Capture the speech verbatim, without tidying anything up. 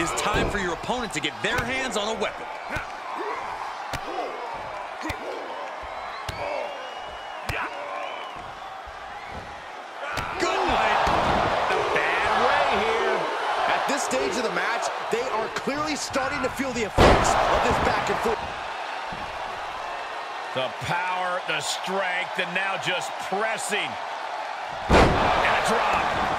It's time for your opponent to get their hands on a weapon. Good night. A bad way here. At this stage of the match, they are clearly starting to feel the effects of this back and forth. The power, the strength, and now just pressing. And a drop.